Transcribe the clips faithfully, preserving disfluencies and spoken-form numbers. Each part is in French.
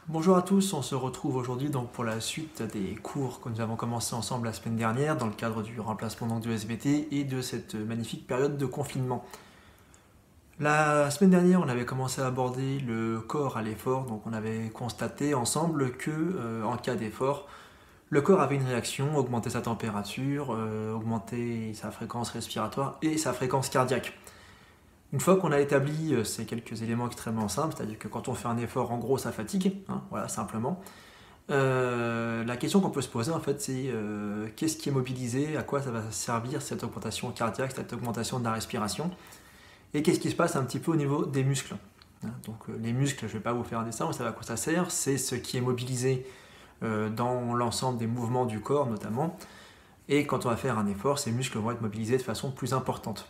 Bonjour à tous, on se retrouve aujourd'hui donc pour la suite des cours que nous avons commencé ensemble la semaine dernière dans le cadre du remplacement donc de S V T et de cette magnifique période de confinement. La semaine dernière, on avait commencé à aborder le corps à l'effort, donc on avait constaté ensemble que euh, en cas d'effort, le corps avait une réaction, augmenter sa température, euh, augmenter sa fréquence respiratoire et sa fréquence cardiaque. Une fois qu'on a établi euh, ces quelques éléments extrêmement simples, c'est-à-dire que quand on fait un effort, en gros, ça fatigue, hein, voilà, simplement, euh, la question qu'on peut se poser, en fait, c'est euh, qu'est-ce qui est mobilisé, à quoi ça va servir cette augmentation cardiaque, cette augmentation de la respiration, et qu'est-ce qui se passe un petit peu au niveau des muscles. Hein, donc euh, les muscles, je ne vais pas vous faire un dessin, vous savez à quoi ça sert, c'est ce qui est mobilisé euh, dans l'ensemble des mouvements du corps, notamment, et quand on va faire un effort, ces muscles vont être mobilisés de façon plus importante.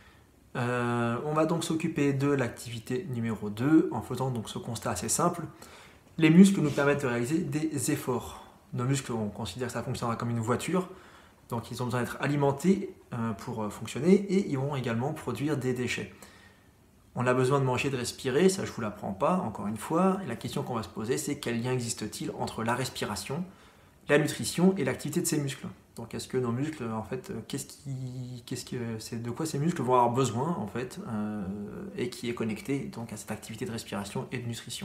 Euh, on va donc s'occuper de l'activité numéro deux en faisant donc ce constat assez simple. Les muscles nous permettent de réaliser des efforts. Nos muscles, on considère que ça fonctionnera comme une voiture, donc ils ont besoin d'être alimentés euh, pour fonctionner et ils vont également produire des déchets. On a besoin de manger, de respirer, ça je ne vous l'apprends pas, encore une fois. Et la question qu'on va se poser, c'est quel lien existe-t-il entre la respiration, la nutrition et l'activité de ces muscles. Donc est-ce que nos muscles, en fait, qu'est-ce qui, qu'est-ce que, c'est de quoi ces muscles vont avoir besoin, en fait, euh, et qui est connecté donc à cette activité de respiration et de nutrition.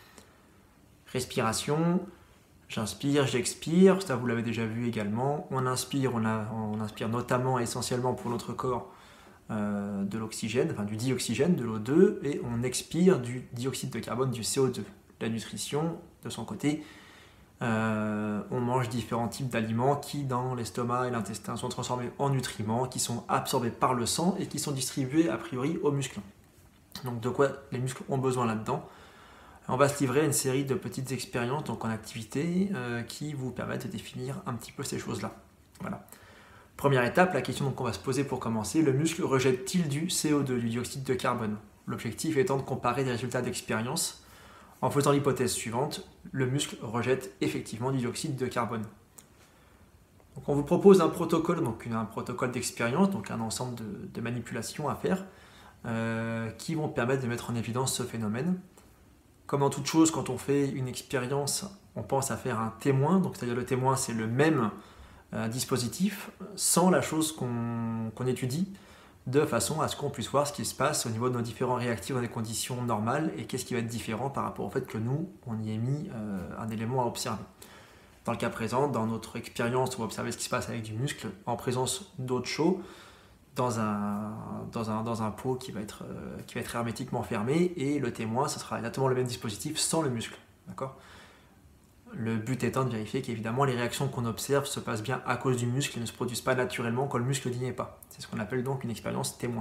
Respiration, j'inspire, j'expire, ça vous l'avez déjà vu également. On inspire, on, a, on inspire notamment, essentiellement pour notre corps, euh, de l'oxygène, enfin du dioxygène, de l'O deux, et on expire du dioxyde de carbone, du C O deux. La nutrition, de son côté, Euh, on mange différents types d'aliments qui, dans l'estomac et l'intestin, sont transformés en nutriments, qui sont absorbés par le sang et qui sont distribués a priori aux muscles. Donc de quoi les muscles ont besoin là-dedans. On va se livrer à une série de petites expériences donc en activité euh, qui vous permettent de définir un petit peu ces choses-là. Voilà. Première étape, la question qu'on va se poser pour commencer, le muscle rejette-t-il du C O deux, du dioxyde de carbone? L'objectif étant de comparer des résultats d'expérience en faisant l'hypothèse suivante, le muscle rejette effectivement du dioxyde de carbone. Donc on vous propose un protocole, donc un protocole d'expérience, donc un ensemble de, de manipulations à faire, euh, qui vont permettre de mettre en évidence ce phénomène. Comme en toute chose, quand on fait une expérience, on pense à faire un témoin, donc c'est-à-dire le témoin c'est le même euh, dispositif, sans la chose qu'on qu'on étudie, de façon à ce qu'on puisse voir ce qui se passe au niveau de nos différents réactifs dans des conditions normales et qu'est-ce qui va être différent par rapport au fait que nous, on y ait mis euh, un élément à observer. Dans le cas présent, dans notre expérience, on va observer ce qui se passe avec du muscle en présence d'eau chaude dans un, dans un, dans un pot qui va, être, euh, qui va être hermétiquement fermé et le témoin, ce sera exactement le même dispositif sans le muscle. D'accord ? Le but étant de vérifier qu'évidemment les réactions qu'on observe se passent bien à cause du muscle et ne se produisent pas naturellement quand le muscle n'y est pas. C'est ce qu'on appelle donc une expérience témoin.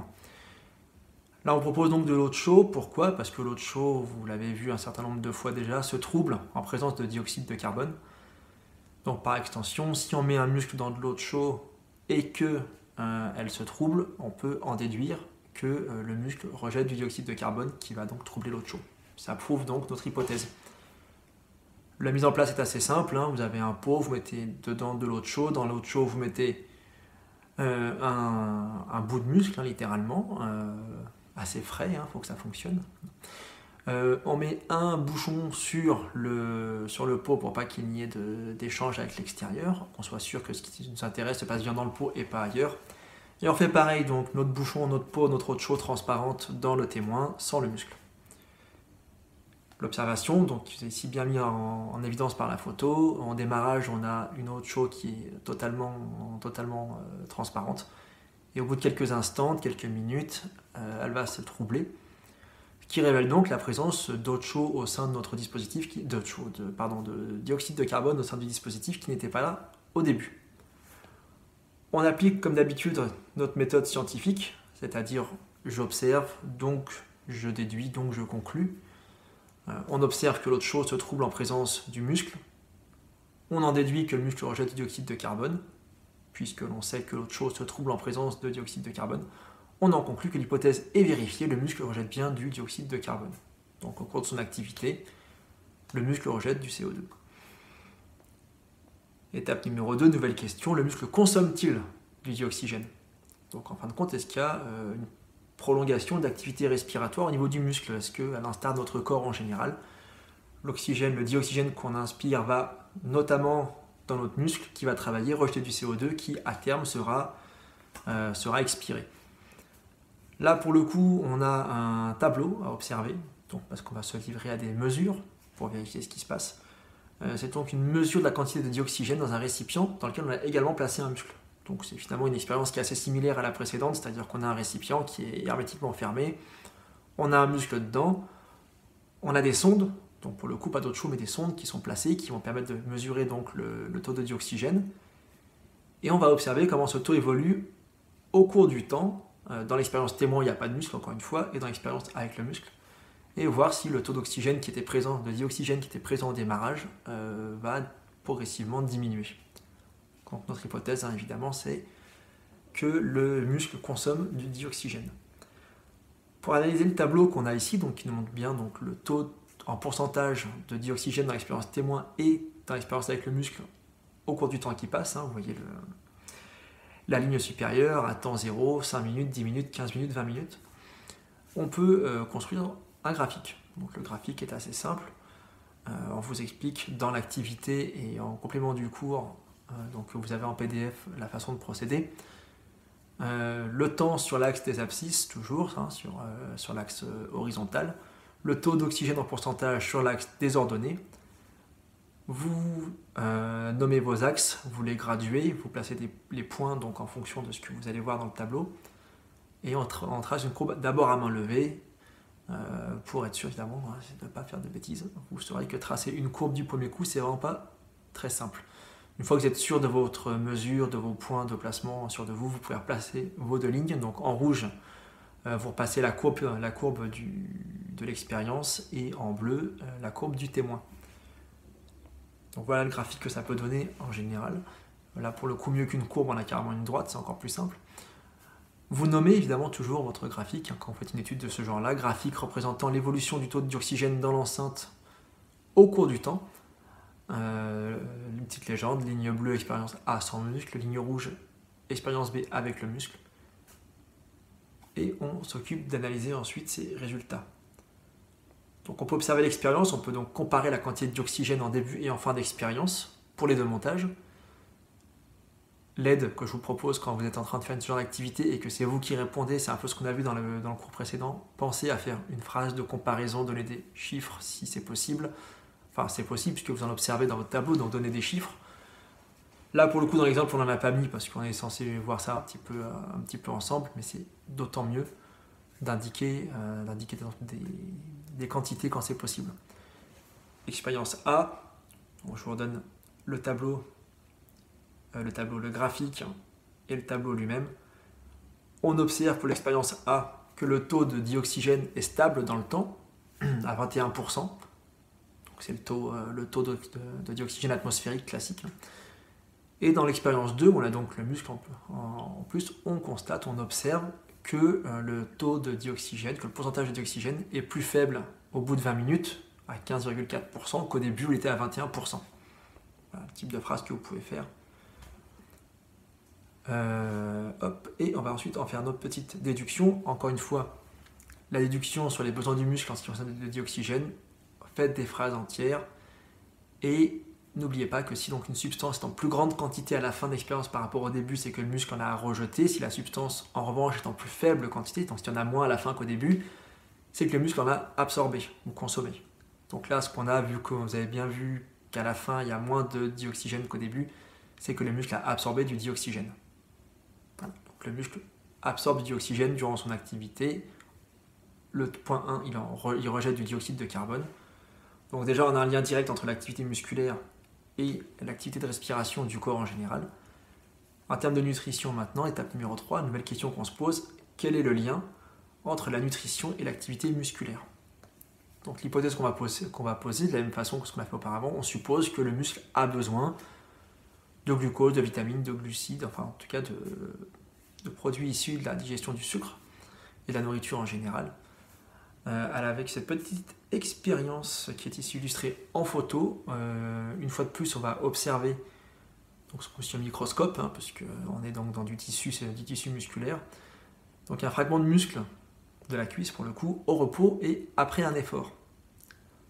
Là on propose donc de l'eau de chaude, pourquoi? Parce que l'eau de chaude, vous l'avez vu un certain nombre de fois déjà, se trouble en présence de dioxyde de carbone. Donc par extension, si on met un muscle dans de l'eau de chaude et que euh, elle se trouble, on peut en déduire que euh, le muscle rejette du dioxyde de carbone qui va donc troubler l'eau de chaude. Ça prouve donc notre hypothèse. La mise en place est assez simple, hein. Vous avez un pot, vous mettez dedans de l'eau chaude, dans l'eau chaude vous mettez euh, un, un bout de muscle, hein, littéralement, euh, assez frais, il hein, faut que ça fonctionne. Euh, on met un bouchon sur le, sur le pot pour pas qu'il n'y ait d'échange avec l'extérieur, qu'on soit sûr que ce qui nous intéresse se passe bien dans le pot et pas ailleurs. Et on fait pareil, donc notre bouchon, notre pot, notre eau de chaude transparente dans le témoin, sans le muscle. L'observation, donc c'est ici bien mis en, en évidence par la photo. En démarrage, on a une eau chaude qui est totalement, totalement euh, transparente. Et au bout de quelques instants, de quelques minutes, euh, elle va se troubler, ce qui révèle donc la présence d'eau chaude au sein de notre dispositif, qui, de, de, pardon, de dioxyde de carbone au sein du dispositif qui n'était pas là au début. On applique comme d'habitude notre méthode scientifique, c'est-à-dire j'observe, donc je déduis, donc je conclus. On observe que l'eau chaude se trouble en présence du muscle. On en déduit que le muscle rejette du dioxyde de carbone, puisque l'on sait que l'eau chaude se trouble en présence de dioxyde de carbone. On en conclut que l'hypothèse est vérifiée, le muscle rejette bien du dioxyde de carbone. Donc au cours de son activité, le muscle rejette du C O deux. Étape numéro deux, nouvelle question, le muscle consomme-t-il du dioxygène? Donc en fin de compte, est-ce qu'il y a euh, une prolongation d'activité respiratoire au niveau du muscle? Est-ce que, à l'instar de notre corps en général, l'oxygène, le dioxygène qu'on inspire va notamment dans notre muscle qui va travailler, rejeter du C O deux qui à terme sera, euh, sera expiré. Là pour le coup on a un tableau à observer, donc, parce qu'on va se livrer à des mesures pour vérifier ce qui se passe. Euh, c'est donc une mesure de la quantité de dioxygène dans un récipient dans lequel on a également placé un muscle. Donc c'est finalement une expérience qui est assez similaire à la précédente, c'est-à-dire qu'on a un récipient qui est hermétiquement fermé, on a un muscle dedans, on a des sondes, donc pour le coup pas d'autres choses mais des sondes qui sont placées, qui vont permettre de mesurer donc le, le taux de dioxygène, et on va observer comment ce taux évolue au cours du temps. Euh, dans l'expérience témoin il n'y a pas de muscle encore une fois, et dans l'expérience avec le muscle, et voir si le taux d'oxygène qui était présent, de dioxygène qui était présent au démarrage euh, va progressivement diminuer. Donc notre hypothèse hein, évidemment c'est que le muscle consomme du dioxygène. Pour analyser le tableau qu'on a ici, donc, qui nous montre bien donc, le taux en pourcentage de dioxygène dans l'expérience témoin et dans l'expérience avec le muscle au cours du temps qui passe, hein, vous voyez le, la ligne supérieure à temps zéro, cinq minutes, dix minutes, quinze minutes, vingt minutes, on peut euh, construire un graphique. Donc le graphique est assez simple, euh, on vous explique dans l'activité et en complément du cours, euh, donc vous avez en P D F la façon de procéder. Euh, le temps sur l'axe des abscisses, toujours, hein, sur, euh, sur l'axe horizontal, le taux d'oxygène en pourcentage sur l'axe des ordonnées. Vous euh, nommez vos axes, vous les graduez, vous placez des, les points donc, en fonction de ce que vous allez voir dans le tableau, et on, tra on trace une courbe d'abord à main levée, euh, pour être sûr évidemment hein, de ne pas faire de bêtises. Vous saurez que tracer une courbe du premier coup, c'est vraiment pas très simple. Une fois que vous êtes sûr de votre mesure, de vos points de placement sur de vous, vous pouvez replacer vos deux lignes. Donc en rouge, euh, vous repassez la courbe, la courbe du, de l'expérience, et en bleu, euh, la courbe du témoin. Donc voilà le graphique que ça peut donner en général. Là pour le coup, mieux qu'une courbe, on a carrément une droite, c'est encore plus simple. Vous nommez évidemment toujours votre graphique, hein, quand vous faites une étude de ce genre-là, graphique représentant l'évolution du taux de dioxygène dans l'enceinte au cours du temps. Euh, une petite légende, ligne bleue, expérience A sans muscle, ligne rouge, expérience B avec le muscle. Et on s'occupe d'analyser ensuite ces résultats. Donc on peut observer l'expérience, on peut donc comparer la quantité d'oxygène en début et en fin d'expérience pour les deux montages. L'aide que je vous propose quand vous êtes en train de faire ce genre d'activité et que c'est vous qui répondez, c'est un peu ce qu'on a vu dans le, dans le cours précédent. Pensez à faire une phrase de comparaison, donner des chiffres si c'est possible. Enfin, c'est possible puisque vous en observez dans votre tableau, donc donnez des chiffres. Là, pour le coup, dans l'exemple, on n'en a pas mis parce qu'on est censé voir ça un petit peu, un petit peu ensemble, mais c'est d'autant mieux d'indiquer euh, d'indiquer des, des quantités quand c'est possible. Expérience A, bon, je vous redonne le tableau, euh, le tableau, le graphique et le tableau lui-même. On observe pour l'expérience A que le taux de dioxygène est stable dans le temps, à vingt et un pour cent. C'est le taux, euh, le taux de, de, de dioxygène atmosphérique classique. Et dans l'expérience deux, on a donc le muscle en, en, en plus, on constate, on observe que euh, le taux de dioxygène, que le pourcentage de dioxygène est plus faible au bout de vingt minutes, à quinze virgule quatre pour cent, qu'au début où il était à vingt et un pour cent. Voilà le type de phrase que vous pouvez faire. Euh, hop, et on va ensuite en faire notre petite déduction. Encore une fois, la déduction sur les besoins du muscle en ce qui concerne le dioxygène. Faites des phrases entières et n'oubliez pas que si donc une substance est en plus grande quantité à la fin de l'expérience par rapport au début, c'est que le muscle en a à rejeter. Si la substance en revanche est en plus faible quantité, donc s'il y en a moins à la fin qu'au début, c'est que le muscle en a absorbé ou consommé. Donc là, ce qu'on a vu, que vous avez bien vu qu'à la fin il y a moins de dioxygène qu'au début, c'est que le muscle a absorbé du dioxygène. Voilà. Donc le muscle absorbe du dioxygène durant son activité. Le point un, il, en re, il rejette du dioxyde de carbone. Donc déjà, on a un lien direct entre l'activité musculaire et l'activité de respiration du corps en général. En termes de nutrition maintenant, étape numéro trois, nouvelle question qu'on se pose, quel est le lien entre la nutrition et l'activité musculaire? Donc l'hypothèse qu'on va poser, qu'on va poser, de la même façon que ce qu'on a fait auparavant, on suppose que le muscle a besoin de glucose, de vitamines, de glucides, enfin en tout cas de, de produits issus de la digestion du sucre et de la nourriture en général. Euh, avec cette petite expérience qui est ici illustrée en photo, euh, une fois de plus on va observer donc ce coup-ci au microscope, hein, parce qu'on est donc dans du tissu, c'est du tissu musculaire. Donc un fragment de muscle de la cuisse pour le coup, au repos et après un effort.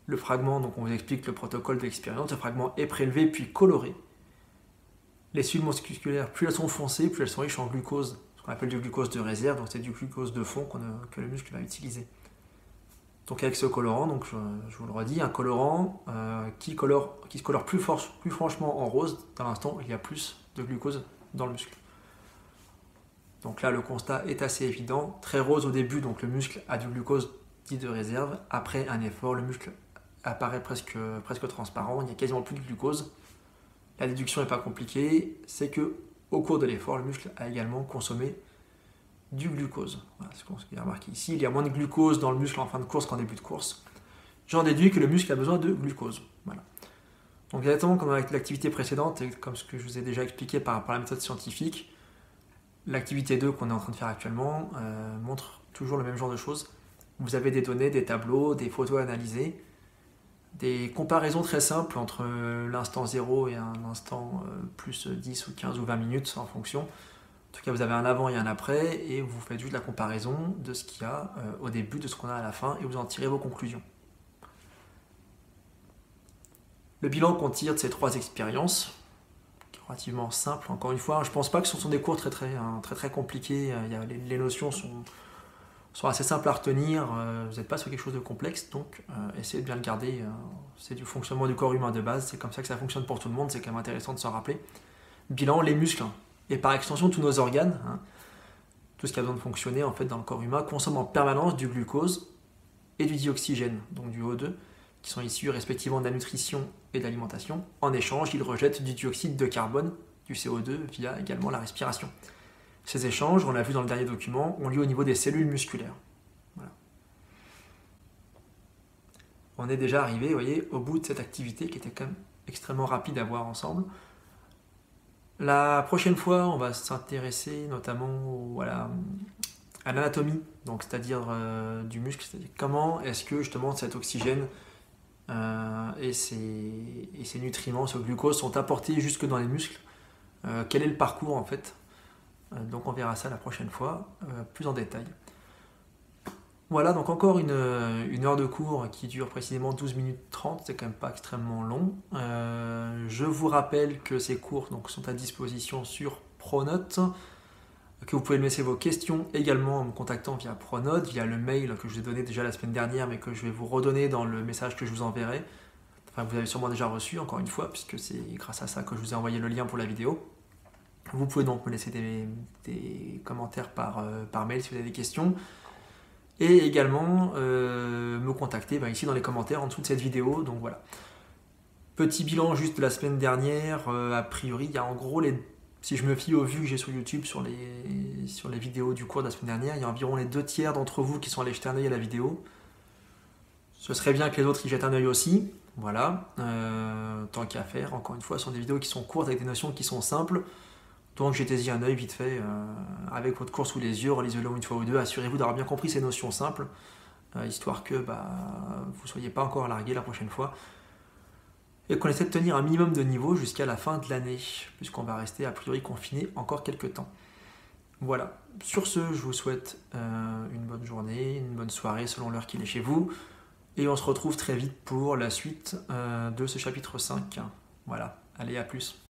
Le fragment, donc on vous explique le protocole d'expérience, le fragment est prélevé puis coloré. Les cellules musculaires, plus elles sont foncées, plus elles sont riches en glucose, ce qu'on appelle du glucose de réserve, donc c'est du glucose de fond qu'on a, que le muscle va utiliser. Donc avec ce colorant, donc je, je vous le redis, un colorant euh, qui, colore, qui se colore plus, for, plus franchement en rose, dans l'instant où il y a plus de glucose dans le muscle. Donc là le constat est assez évident, très rose au début, donc le muscle a du glucose dit de réserve, après un effort, le muscle apparaît presque, presque transparent, il n'y a quasiment plus de glucose. La déduction n'est pas compliquée, c'est que au cours de l'effort, le muscle a également consommé du glucose. Voilà ce qu'on a remarqué ici. Il y a moins de glucose dans le muscle en fin de course qu'en début de course. J'en déduis que le muscle a besoin de glucose. Voilà. Donc exactement comme avec l'activité précédente, et comme ce que je vous ai déjà expliqué par rapport à la méthode scientifique, l'activité deux qu'on est en train de faire actuellement euh, montre toujours le même genre de choses. Vous avez des données, des tableaux, des photos à analyser, des comparaisons très simples entre l'instant zéro et un instant plus dix ou quinze ou vingt minutes en fonction. En tout cas, vous avez un avant et un après et vous faites juste la comparaison de ce qu'il y a au début, de ce qu'on a à la fin et vous en tirez vos conclusions. Le bilan qu'on tire de ces trois expériences, qui est relativement simple, encore une fois, je ne pense pas que ce sont des cours très très, hein, très, très compliqués, il y a, les, les notions sont... sont assez simples à retenir, euh, vous n'êtes pas sur quelque chose de complexe, donc euh, essayez de bien le garder, euh, c'est du fonctionnement du corps humain de base, c'est comme ça que ça fonctionne pour tout le monde, c'est quand même intéressant de s'en rappeler. Bilan, les muscles, et par extension tous nos organes, hein, tout ce qui a besoin de fonctionner en fait dans le corps humain, consomme en permanence du glucose et du dioxygène, donc du O deux, qui sont issus respectivement de la nutrition et de l'alimentation. En échange, ils rejettent du dioxyde de carbone, du C O deux, via également la respiration. Ces échanges, on l'a vu dans le dernier document, ont lieu au niveau des cellules musculaires. Voilà. On est déjà arrivé, vous voyez, au bout de cette activité qui était quand même extrêmement rapide à voir ensemble. La prochaine fois, on va s'intéresser notamment voilà, à l'anatomie, donc c'est-à-dire euh, du muscle, c'est-à-dire comment est-ce que justement cet oxygène euh, et, ces, et ces nutriments, ce glucose sont apportés jusque dans les muscles. Euh, quel est le parcours en fait? Donc on verra ça la prochaine fois, euh, plus en détail. Voilà, donc encore une, une heure de cours qui dure précisément douze minutes trente, c'est quand même pas extrêmement long. Euh, je vous rappelle que ces cours donc, sont à disposition sur Pronote, que vous pouvez me laisser vos questions également en me contactant via Pronote, via le mail que je vous ai donné déjà la semaine dernière, mais que je vais vous redonner dans le message que je vous enverrai. Enfin, vous avez sûrement déjà reçu, encore une fois, puisque c'est grâce à ça que je vous ai envoyé le lien pour la vidéo. Vous pouvez donc me laisser des, des commentaires par, euh, par mail si vous avez des questions. Et également euh, me contacter ben, ici dans les commentaires en dessous de cette vidéo. Donc voilà. Petit bilan juste de la semaine dernière. Euh, a priori, il y a en gros, les, si je me fie aux vues que j'ai sur YouTube sur les, sur les vidéos du cours de la semaine dernière, il y a environ les deux tiers d'entre vous qui sont allés jeter un œil à la vidéo. Ce serait bien que les autres y jettent un œil aussi. Voilà. Euh, tant qu'à faire, encore une fois, ce sont des vidéos qui sont courtes avec des notions qui sont simples. Donc jetez-y un œil vite fait, euh, avec votre cours sous les yeux, relisez-le une fois ou deux, assurez-vous d'avoir bien compris ces notions simples, euh, histoire que bah, vous ne soyez pas encore largué la prochaine fois, et qu'on essaie de tenir un minimum de niveau jusqu'à la fin de l'année, puisqu'on va rester a priori confiné encore quelques temps. Voilà, sur ce, je vous souhaite euh, une bonne journée, une bonne soirée selon l'heure qu'il est chez vous, et on se retrouve très vite pour la suite euh, de ce chapitre cinq. Voilà, allez, à plus.